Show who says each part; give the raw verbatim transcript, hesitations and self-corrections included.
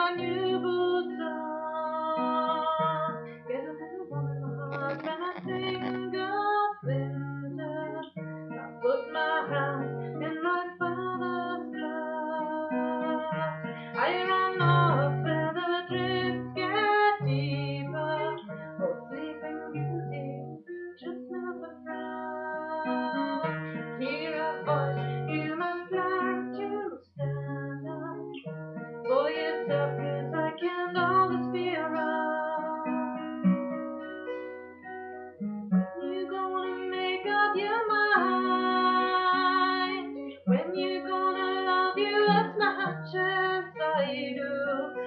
Speaker 1: my new boots on. Get a little warm in my heart when I think of winter. I put my hand in my father's glove. I run off where the drifts get deeper. Oh, sleeping beauty, just never frown. Hear a voice, you must learn to stand up for yourself, 'cause I can't always be around. When you gonna make up your mind? When you gonna love you as much as I do?